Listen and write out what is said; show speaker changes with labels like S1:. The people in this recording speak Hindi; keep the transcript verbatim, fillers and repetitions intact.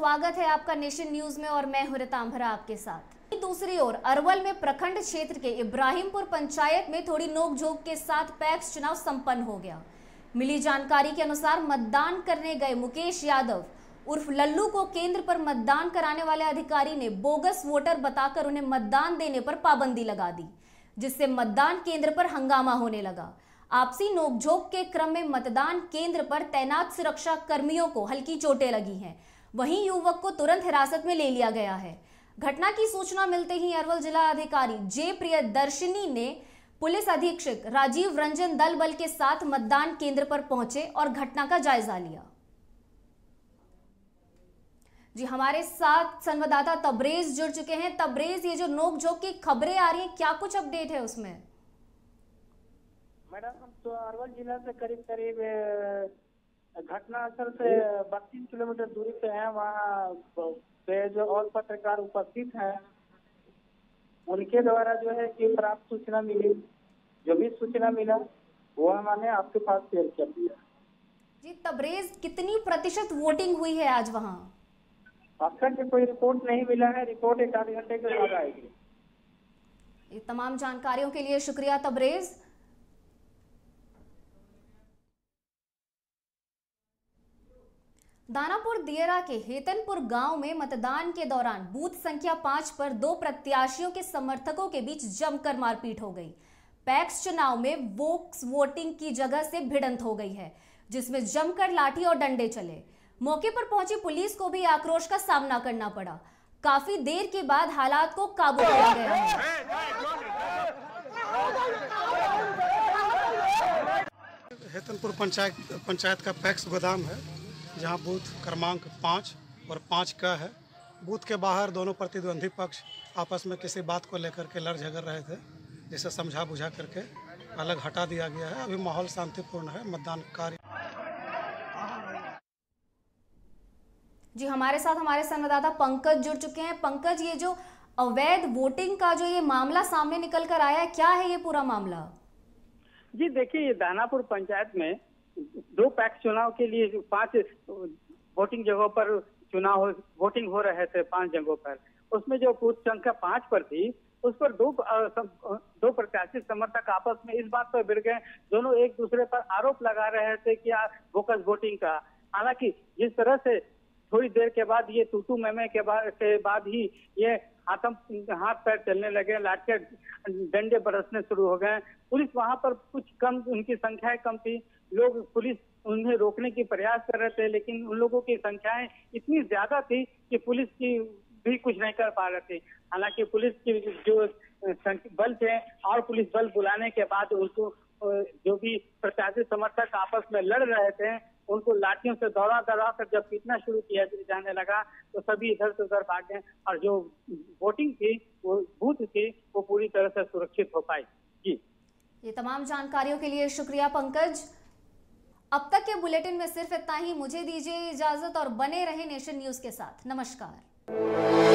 S1: स्वागत है आपका नेशन न्यूज में और मैं हूं रितांभरा आपके साथ। दूसरी ओर अरवल में प्रखंड क्षेत्र के इब्राहिमपुर पंचायत में थोड़ी नोकझोंक के साथ पैक्स चुनाव संपन्न हो गया। मिली जानकारी के अनुसार मतदान करने गए मुकेश यादव उर्फ लल्लू को केंद्र पर मतदान कराने वाले अधिकारी ने बोगस वोटर बताकर उन्हें मतदान देने पर पाबंदी लगा दी, जिससे मतदान केंद्र पर हंगामा होने लगा। आपसी नोकझोंक के क्रम में मतदान केंद्र पर तैनात सुरक्षा कर्मियों को हल्की चोटें लगी हैं। वहीं युवक को तुरंत हिरासत में ले लिया गया है। घटना की सूचना मिलते ही अरवल जिला अधिकारी जे प्रियदर्शिनी ने पुलिस अधीक्षक राजीव रंजन दल बल के साथ मतदान केंद्र पर पहुंचे और घटना का जायजा लिया। जी, हमारे साथ संवाददाता तबरेज जुड़ चुके हैं। तबरेज, ये जो नोकझोंक की खबरें आ रही हैं, क्या कुछ अपडेट है उसमें?
S2: मैडम, हम तो अरवल जिला से करीब करीब घटना स्थल से बत्तीस किलोमीटर दूरी पे है। वहाँ पे जो और पत्रकार उपस्थित हैं, उनके द्वारा जो है कि प्राप्त सूचना मिली, जो भी सूचना मिला वो हमने आपके पास शेयर कर दिया।
S1: जी तबरेज, कितनी प्रतिशत वोटिंग हुई है आज वहाँ?
S2: अब तक कोई रिपोर्ट नहीं मिला है। रिपोर्ट एक आधे घंटे के बाद आएगी।
S1: ये तमाम जानकारियों के लिए शुक्रिया तबरेज। दानापुर दियरा के हेतनपुर गांव में मतदान के दौरान बूथ संख्या पांच पर दो प्रत्याशियों के समर्थकों के बीच जमकर मारपीट हो गई। पैक्स चुनाव में वोक्स वोटिंग की जगह से भिड़ंत हो गई है, जिसमें जमकर लाठी और डंडे चले। मौके पर पहुंची पुलिस को भी आक्रोश का सामना करना पड़ा। काफी देर के बाद हालात को काबू किया गया है।
S3: हेतनपुर पंचायत पंचायत का पैक्स गोदाम है, जहां बूथ क्रमांक पाँच और पाँच का है। बूथ के बाहर दोनों प्रतिद्वंदी पक्ष आपस में किसी बात को लेकर के लड़ झगड़ रहे थे, जिसे समझा बुझा करके अलग हटा दिया गया है। अभी माहौल शांतिपूर्ण है। मतदान कार्य
S1: जी, हमारे साथ हमारे संवाददाता पंकज जुड़ चुके हैं। पंकज, ये जो अवैध वोटिंग का जो ये मामला सामने निकल कर आया है, क्या है ये पूरा मामला?
S2: जी देखिए, ये दानापुर पंचायत में दो पैक्स चुनाव के लिए पांच वोटिंग जगहों पर चुनाव वोटिंग हो रहे थे। पांच जगहों पर उसमें जो बूथ संख्या पांच पर थी, उस पर दो दो प्रत्याशी समर्थक आपस में इस बात पर भिड़ गए। दोनों एक दूसरे पर आरोप लगा रहे थे कि बोगस वोटिंग का। हालांकि जिस तरह से थोड़ी देर के बाद ये तूतू मैमे के बाद के बाद ही ये हाथम हाथ पैर चलने लगे, लाठियां डंडे बरसने शुरू हो गए। पुलिस वहां पर कुछ कम, उनकी संख्याएं कम थी। लोग पुलिस उन्हें रोकने की प्रयास कर रहे थे, लेकिन उन लोगों की संख्याएं इतनी ज्यादा थी कि पुलिस की भी कुछ नहीं कर पा रहे थे। हालांकि पुलिस की जो बल थे और पुलिस बल बुलाने के बाद उनको जो भी प्रत्याशी समर्थक आपस में लड़ रहे थे, उनको लाठियों से दौड़ा दौड़ा कर जब पीटना शुरू किया जाने लगा तो सभी इधर से उधर भागे और जो वोटिंग थी, वो बूथ थी, वो पूरी तरह से सुरक्षित हो पाई। जी,
S1: ये तमाम जानकारियों के लिए शुक्रिया पंकज। अब तक के बुलेटिन में सिर्फ इतना ही। मुझे दीजिए इजाजत और बने रहे नेशन न्यूज के साथ। नमस्कार।